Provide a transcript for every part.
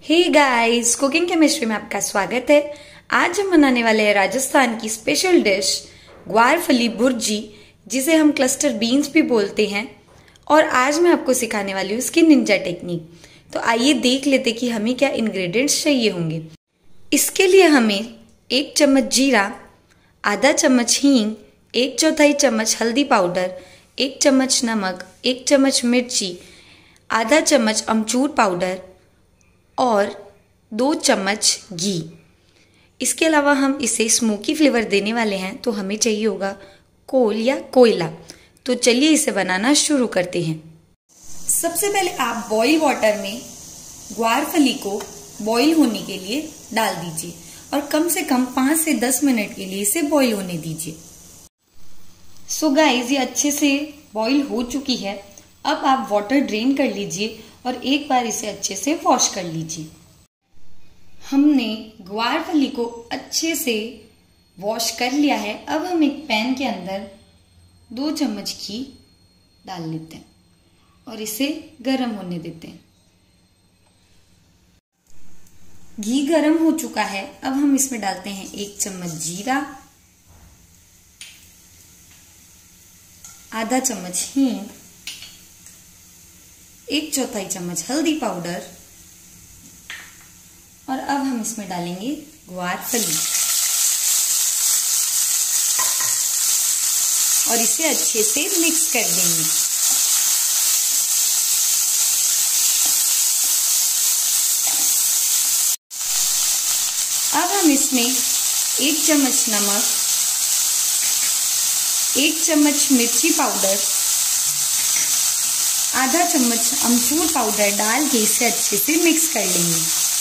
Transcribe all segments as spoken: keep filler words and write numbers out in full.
Hey guys, cooking chemistry में आपका स्वागत है। आज हम बनाने वाले हैं राजस्थान की स्पेशल डिश ग्वारफली भुर्जी, जिसे हम क्लस्टर बीन्स भी बोलते हैं। और आज मैं आपको सिखाने वाली हूँ इसकी निंजा टेक्निक। तो आइए देख लेते कि हमें क्या इंग्रेडिएंट्स चाहिए होंगे। इसके लिए हमें एक चम्मच जीरा, आधा चम्मच हींग, एक चौथाई चम्मच हल्दी पाउडर, एक चम्मच नमक, एक चम्मच मिर्ची, आधा चम्मच अमचूर पाउडर और दो चम्मच घी। इसके अलावा हम इसे स्मोकी फ्लेवर देने वाले हैं, तो हमें चाहिए होगा कोल या कोयला। तो चलिए इसे बनाना शुरू करते हैं। सबसे पहले आप बॉईल वाटर में ग्वारफली को बॉईल होने के लिए डाल दीजिए और कम से कम पाँच से दस मिनट के लिए इसे बॉईल होने दीजिए। सो गाइस, ये अच्छे से बॉईल हो चुकी है। अब आप वाटर ड्रेन कर लीजिए और एक बार इसे अच्छे से वॉश कर लीजिए। हमने ग्वारफली को अच्छे से वॉश कर लिया है। अब हम एक पैन के अंदर दो चम्मच घी डाल लेते हैं और इसे गर्म होने देते हैं। घी गर्म हो चुका है। अब हम इसमें डालते हैं एक चम्मच जीरा, आधा चम्मच हींग, एक चौथाई चम्मच हल्दी पाउडर और अब हम इसमें डालेंगे ग्वारफली और इसे अच्छे से मिक्स कर देंगे। अब हम इसमें एक चम्मच नमक, एक चम्मच मिर्ची पाउडर, आधा चम्मच अमचूर पाउडर डाल के इसे अच्छे से मिक्स कर लेंगे।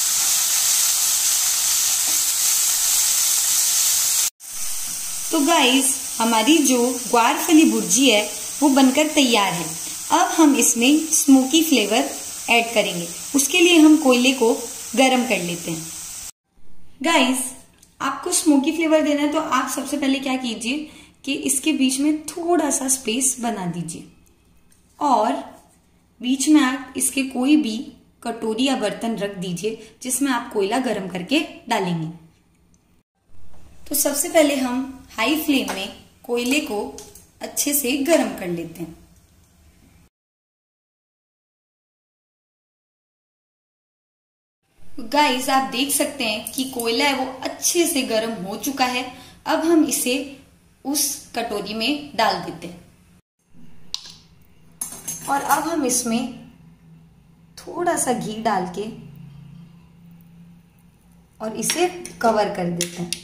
तो गाइस, हमारी जो ग्वारफली भुर्जी है वो बनकर तैयार है। अब हम इसमें स्मोकी फ्लेवर ऐड करेंगे। उसके लिए हम कोयले को गरम कर लेते हैं। गाइस, आपको स्मोकी फ्लेवर देना है तो आप सबसे पहले क्या कीजिए कि इसके बीच में थोड़ा सा स्पेस बना दीजिए और बीच में आप इसके कोई भी कटोरी या बर्तन रख दीजिए जिसमें आप कोयला गरम करके डालेंगे। तो सबसे पहले हम हाई फ्लेम में कोयले को अच्छे से गरम कर लेते हैं। गाइस, आप देख सकते हैं कि कोयला है वो अच्छे से गरम हो चुका है। अब हम इसे उस कटोरी में डाल देते हैं और अब हम इसमें थोड़ा सा घी डाल के और इसे कवर कर देते हैं।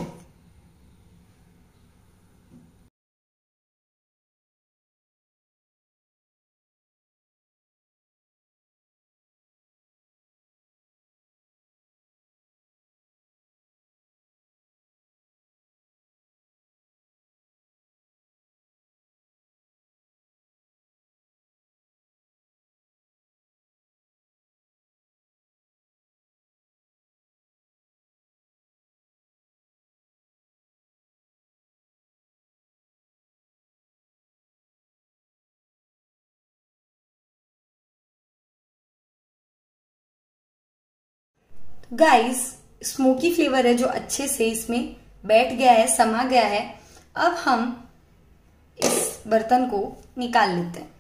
गाइस, स्मोकी फ्लेवर है जो अच्छे से इसमें बैठ गया है, समा गया है। अब हम इस बर्तन को निकाल लेते हैं।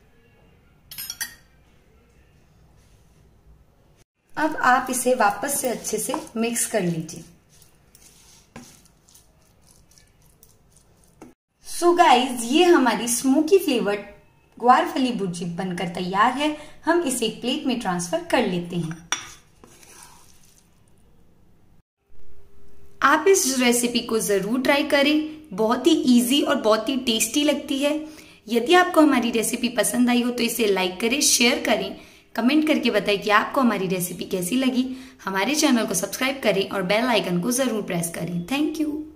अब आप इसे वापस से अच्छे से मिक्स कर लीजिए। सो गाइस, ये हमारी स्मोकी फ्लेवर्ड ग्वारफली भुर्जी बनकर तैयार है। हम इसे एक प्लेट में ट्रांसफर कर लेते हैं। आप इस रेसिपी को जरूर ट्राई करें। बहुत ही इजी और बहुत ही टेस्टी लगती है। यदि आपको हमारी रेसिपी पसंद आई हो तो इसे लाइक करें, शेयर करें, कमेंट करके बताएं कि आपको हमारी रेसिपी कैसी लगी। हमारे चैनल को सब्सक्राइब करें और बेल आइकन को जरूर प्रेस करें। Thank you.